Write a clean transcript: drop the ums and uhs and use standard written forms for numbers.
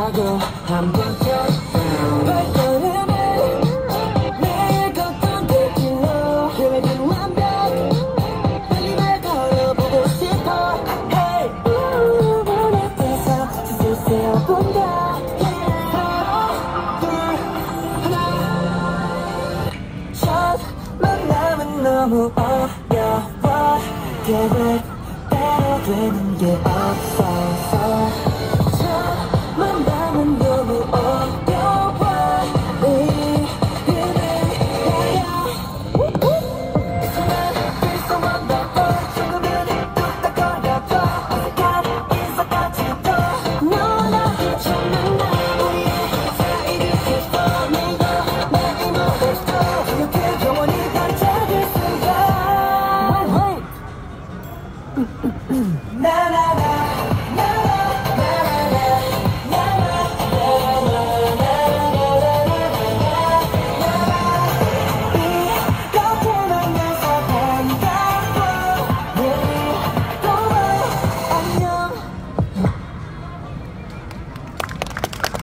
하고 한번 touchdown 발걸음을 매일 걷던 그 길로 계획은 완벽 빨리 날 걸어보고 싶어 Hey 문에 떠서 짓을 세워본다 하나 둘 하나 첫 만남은 너무 어려워 계획대로 되는 게 없어서 첫 만남은 너무 어려워 이유는 나야 하나 둘 원더풀 조금은 뚝딱거려봐 어색한 인사까지도 너나 처음 만나 우리의 사이를 깊어 내가 나의 모습도 이렇게 영원히 반짝일 수가 나나나